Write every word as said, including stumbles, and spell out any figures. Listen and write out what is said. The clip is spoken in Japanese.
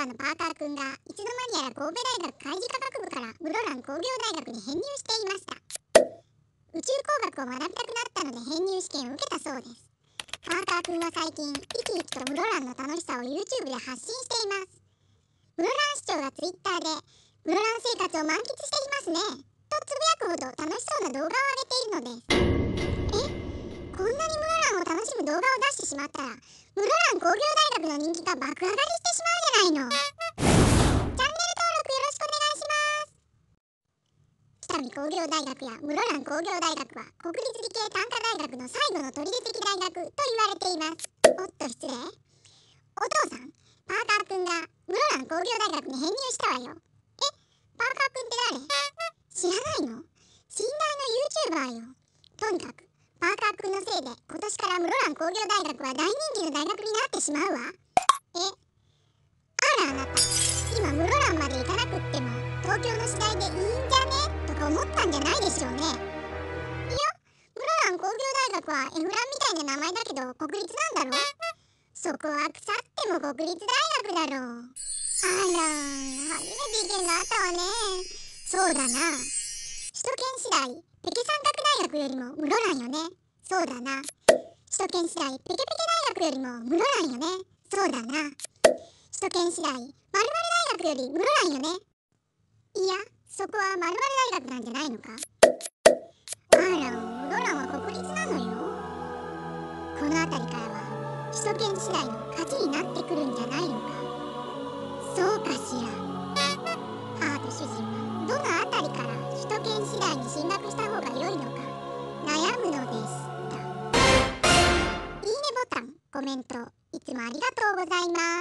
バーのパーカーくんがいつの間にやら神戸大学海事科学部から室蘭工業大学に編入していました。宇宙工学を学びたくなったので編入試験を受けたそうです。パーカーくんは最近生き生きと室蘭の楽しさを YouTube で発信しています。室蘭市長が Twitter で室蘭生活を満喫していますねとつぶやくほど楽しそうな動画を上げているのです。えこんなに室蘭を楽しむ動画を出してしまったら室蘭工業大学の人気が爆上がりしてしまうじゃないの。チャンネル登録よろしくお願いします。北見工業大学や室蘭工業大学は国立理系短科大学の最後の砦的大学と言われています。おっと失礼。お父さん、パーカーくんが室蘭工業大学に編入したわよ。え、パーカーくんって誰？知らないの？信頼の YouTuber よ。とにかくパーカーくんのせいで今年から室蘭工業大学は大人気の大学になってしまうわ。え、あらあなた、今室蘭まで行かなくっても東京の次第でいいんじゃねとか思ったんじゃないでしょうね。いや、室蘭工業大学は F ランみたいな名前だけど国立なんだろ。そこは腐っても国立大学だろう。あら、初めて意見があったわね。そうだな。首都圏市大ペケ三角大学よりも室蘭よね。そうだな。首都圏市大ペケペケ大学よりも室蘭よね。そうだな。首都圏市大〇〇大学より室蘭よね。いや、そこは〇〇大学なんじゃないのか。あら、室蘭は国立なのよ。この辺りからは首都圏市大の勝ちになってくるんじゃないのか。そうかしら。母と主人はどの辺りから首都圏市大に進学した方が良いのか悩むのでした。いいねボタン、コメントいつもありがとうございます。